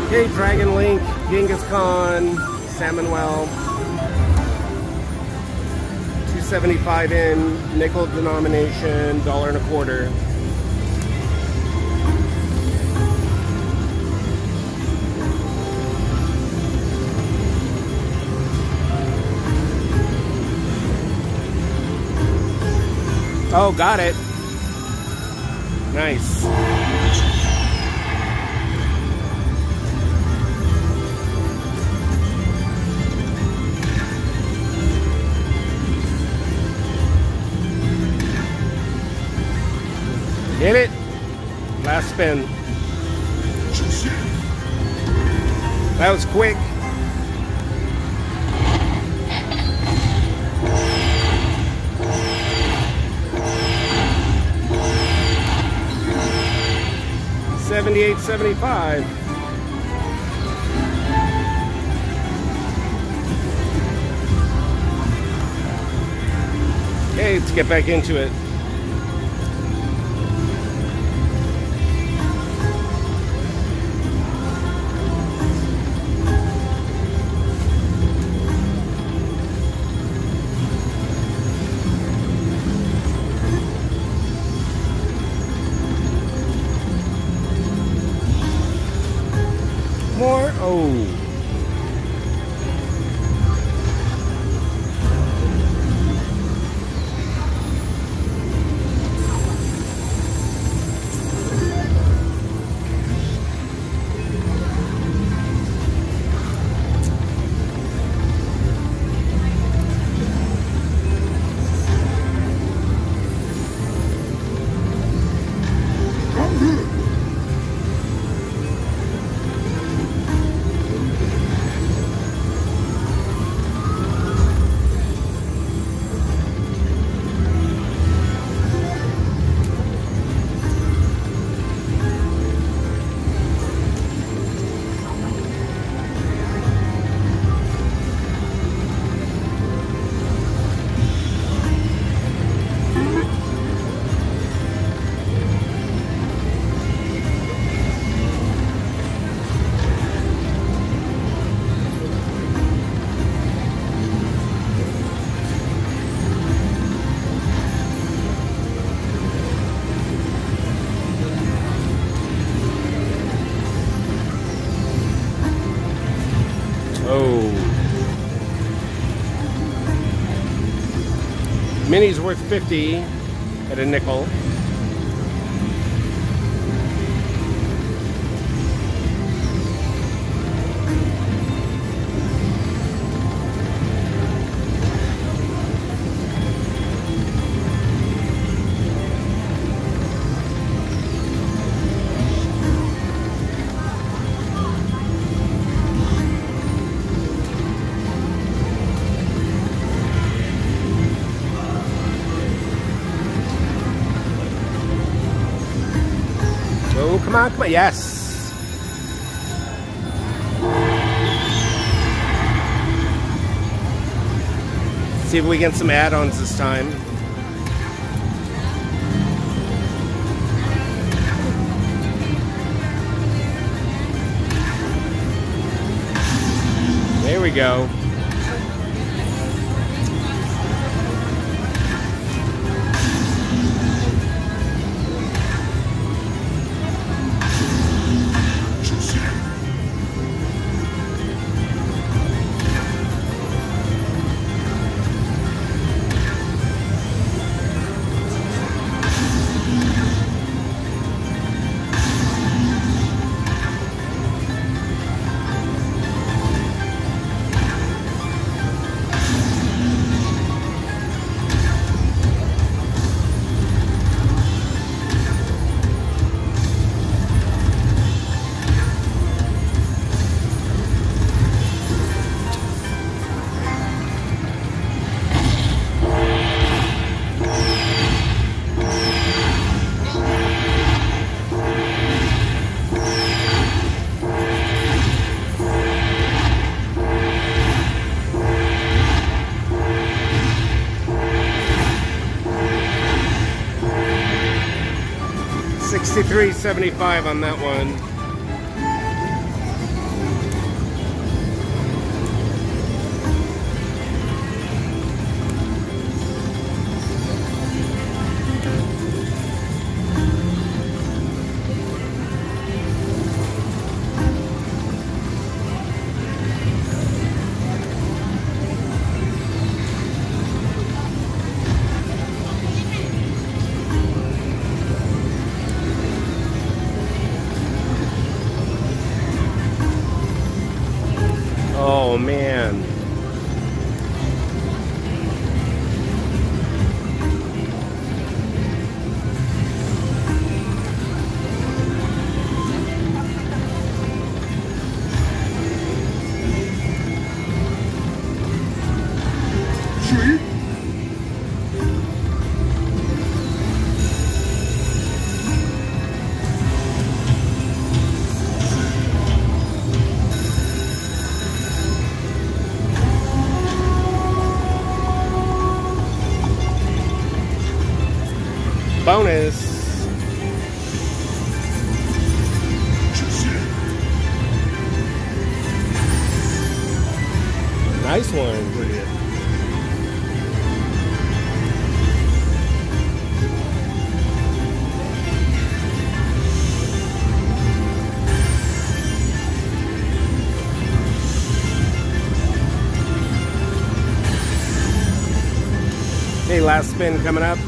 Okay, DRAGONLINK, Genghis, salmon well. 275 in, nickel denomination, $1.25. Oh, got it. Nice. Hit it. Last spin. That was quick. $78.75. Okay, let's get back into it. More. Oh. Oh. Mini's worth 50 at a nickel. Oh, come on, come on. Yes. See if we get some add-ons this time. There we go. $63.75 on that one. Oh man. Bonus. Nice one. Brilliant. Okay, last spin coming up.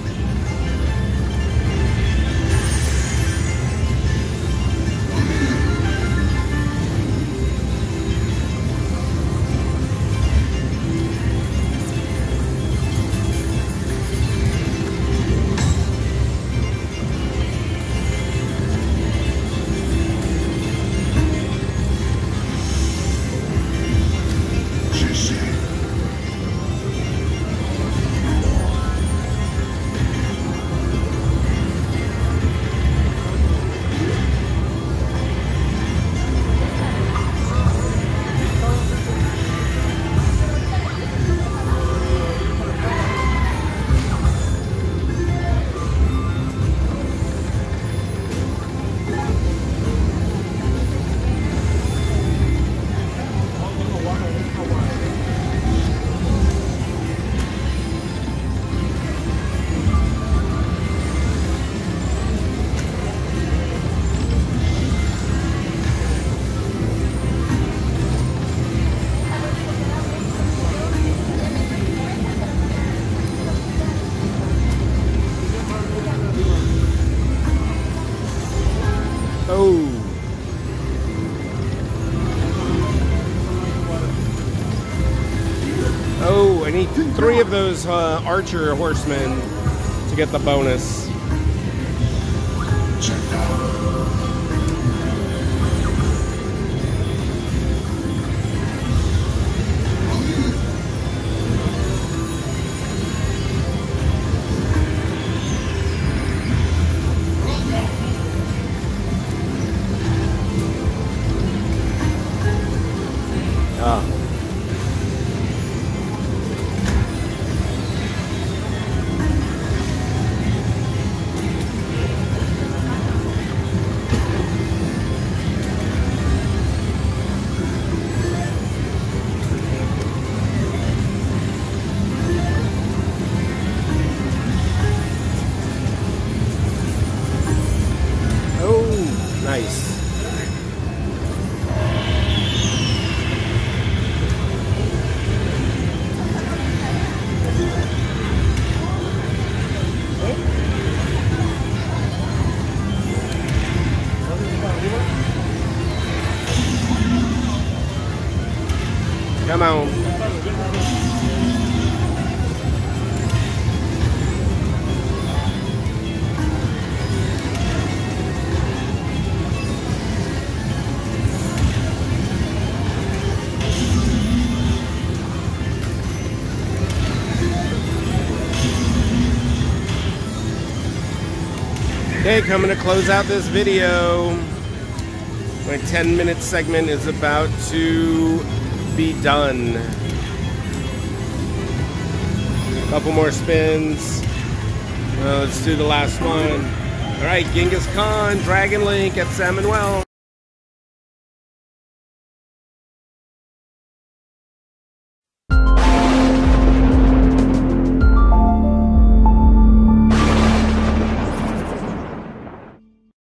Oh, I need 3 of those archer horsemen to get the bonus. Nice. Come on. Okay, coming to close out this video. My 10-minute segment is about to be done. A couple more spins. Let's do the last one. All right, Genghis Khan, Dragon Link at San Manuel.